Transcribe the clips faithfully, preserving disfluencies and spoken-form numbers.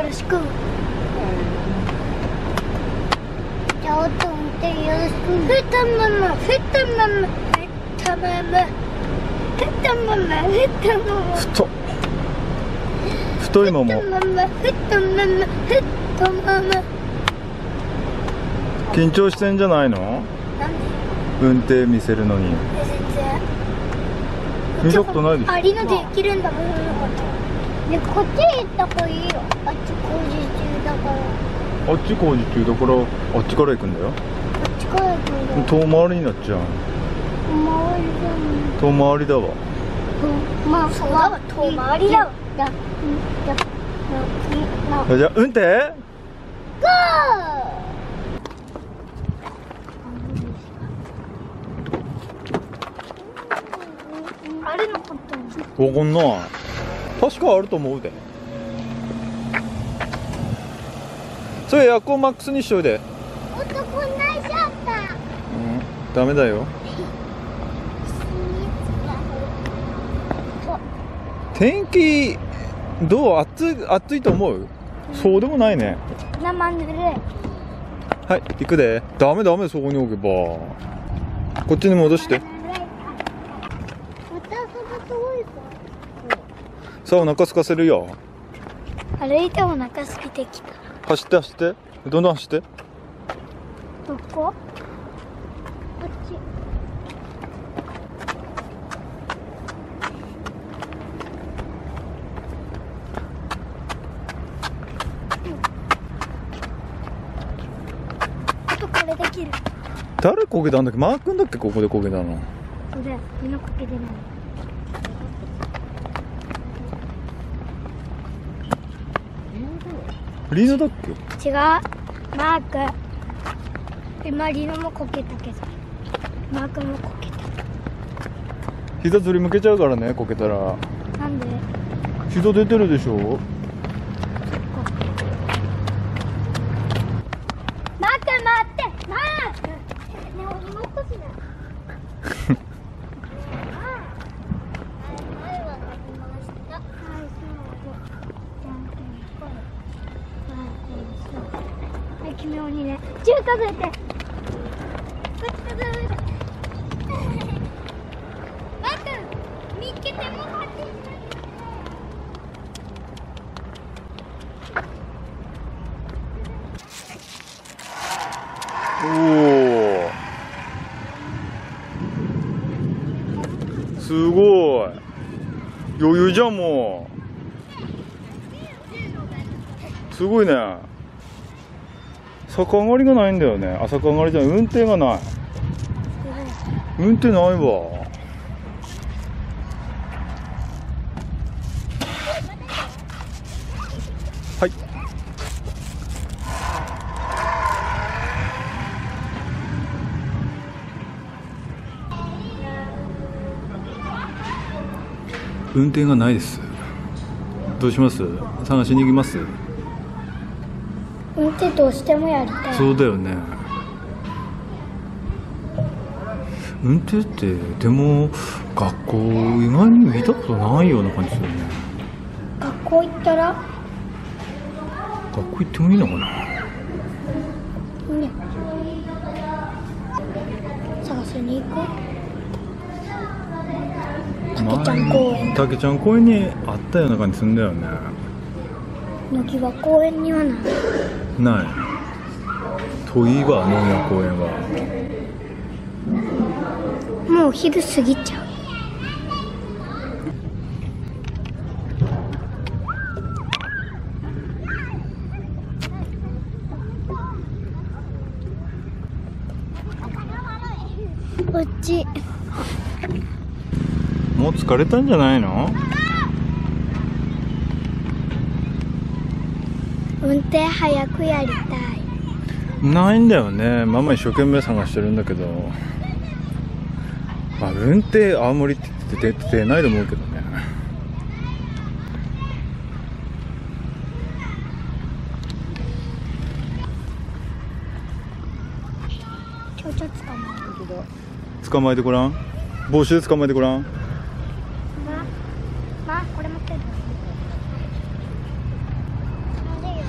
よろしく。じゃあ、音運転よろしく。ふたまま、ふたまま、ふたまま、ふたまま、ふたまま。 太っ。太いもも。 ふたまま、ふたまま、ふたまま。 緊張してんじゃないの？ なんで？ 運転見せるのに。 全然。 見たことないでしょ。 ありのできるんだもん。ね、こっち行った方がいいよ。あっち工事中だから。 あっち工事中だからあっちから行くんだよ。 こっちから行くんだよ。 遠回りになっちゃう。 周りだもん。 遠回りだわ。 まあ、そうだわ。遠回りだわ。じゃ、じゃ、 じゃあ運転。 ゴー。あれのことわかんない。確かあると思うで。それエアコンマックスにしといで。 男になっちゃった。 うん、ダメだよ。天気どう？暑い暑いと思う？そうでもないね。 生ぬるい。 はい、行くで。ダメダメ、そこに置けば。こっちに戻して。さあ、お腹空かせるよ。 歩いてお腹空いてきた。 走って走って。どんどん走って。 どこ？こっち。あとこれできる。 誰こけたんだっけ？マー君だっけ？ここでこけたの。 それ、みんなこけてない。 リーノだっけ？ 違う。マーク。今リノもこけたけど。マークもこけた。 膝ずり向けちゃうからね、こけたら。 なんで？ 膝出てるでしょ。 マーク待って。マーク。ね、お荷物しない。奇妙にね、じゅう数えて。マーク、見つけてもはち。 おお。すごい。余裕じゃんもう。すごいね。逆上がりがないんだよね。あ、逆上がりじゃない、運転がない。運転ないわ。はい。運転がないです。どうします？探しに行きます？ 運転どうしてもやりたい。 そうだよね。運転ってでも学校意外に見たことないような感じするね。 学校行ったら？ 学校行ってもいいのかな。 ね。探しに行く？たけちゃん公園。 たけちゃん公園にあったような感じするんだよね。 野際公園にはない。 ない。遠いわ、野際公園は。 もう昼過ぎちゃう。こっち。 もう疲れたんじゃないの？ 運転早くやりたい。 ないんだよね。ママ一生懸命探してるんだけど、まあ、運転青森って出てないと思うけどね。 ちょちょ捕まえるけど。 捕まえてごらん。帽子で捕まえてごらん。 ま、ま、これ持ってる。なんでよ。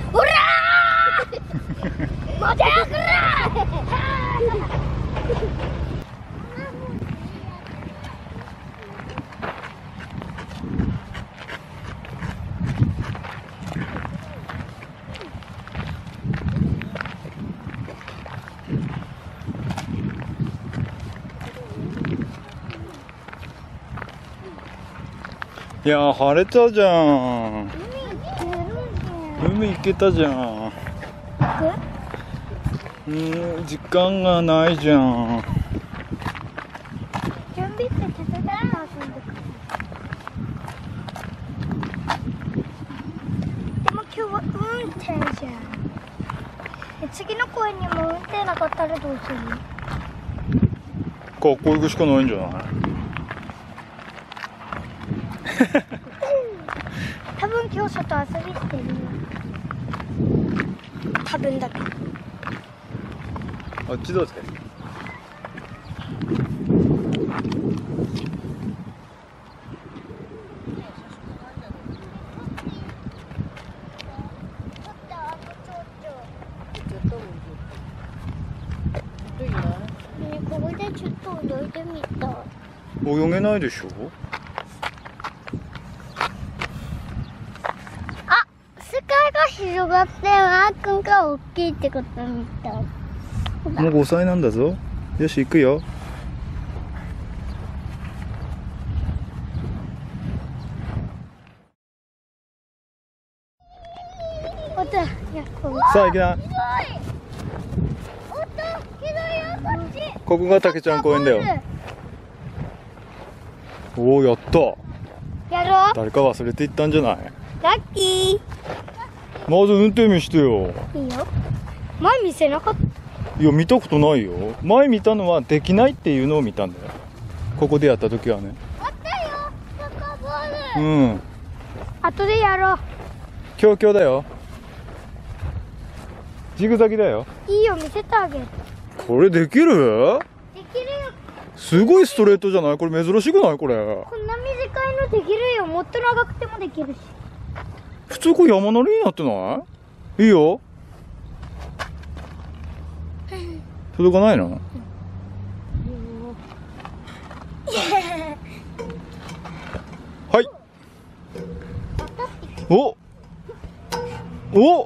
いやー、晴れたじゃん。 海行けるじゃん。 海行けたじゃん。 行うーん、時間がないじゃん。 く？準備って手伝って遊んでくる。でも今日は運転じゃん。え、次の公園にも運転なかったらどうする？ 学校行くしかないんじゃない？ 多分今日外遊びしてるよ。多分だけど。 あっちどうぞ。 ね、ここでちょっと泳いでみたい。 泳げないでしょ。 あ、視界が広がってマー君が大きいってことみたい。 もうごさいなんだぞ。よし、行くよ。 おと、いや、こさあ、行きな。 ひどい。おと、ひどいよ、こっち。 ここがたけちゃん公園だよ。おお、やった。 やろう。 誰か忘れていったんじゃない？ ラッキまず運転見してよ。 ー。いいよ。前見せなかった。 いや、見たことないよ。前見たのはできないっていうのを見たんだよ。ここでやった時はね。 あったよ。サッカーボール。 うん。 後でやろう。 強強だよ。ジグザギだよ。 いいよ、見せてあげる。 これできる？ できるよ。 すごいストレートじゃない？これ珍しくない？これ。 こんな短いのできるよ。もっと長くてもできるし。 普通これ山なりになってない？いいよ。届かないの？はい。おお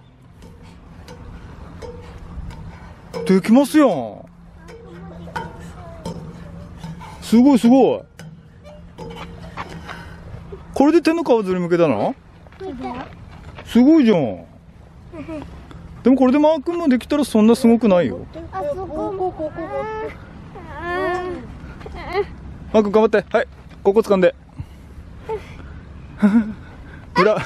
できますやん。すごいすごい。これで手の皮ずり向けたの？すごいじゃん。でもこれでマー君もできたらそんなすごくないよ。 あそこもここマー君頑張って。はい、ここ掴んで。裏。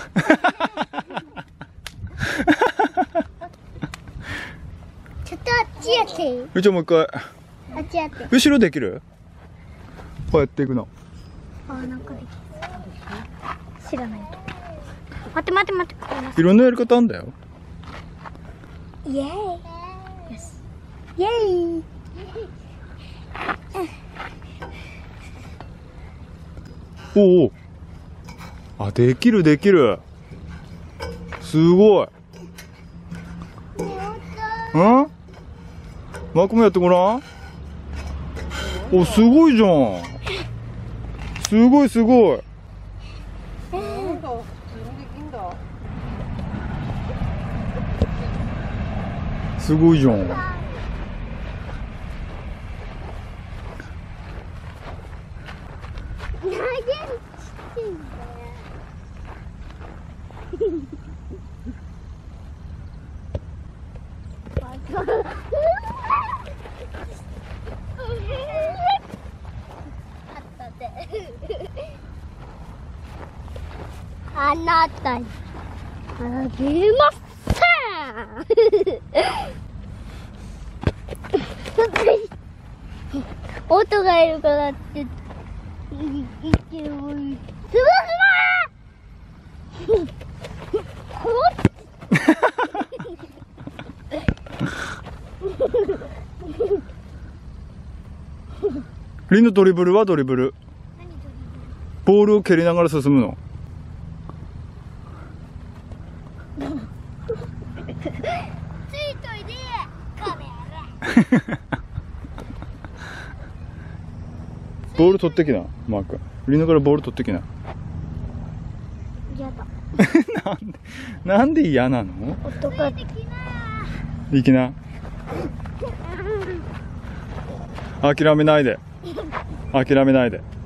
ちょっとあっちやっていい？ うちもう一回。 あっちやって。 後ろできる？こうやっていくの。 あ、なんかできる。知らないと。待って待って待って。 いろんなやり方あんだよ。 イエーイ。よし。イエーイ。 おお。あ、できるできる。すごい。うん？マークもやってごらん。お、すごいじゃん。すごいすごい。すごいじゃん。 あなたにあげません。音がいるからって言ってるもん。すまんリンのドリブルはドリブル。ボールを蹴りながら進むの。 ついといでカメラ。 ボール取ってきな、マーク。リンのからボール取ってきな。 やだ。 なんで、なんで嫌なの？ 音が。 いきな。諦めないで。諦めないで。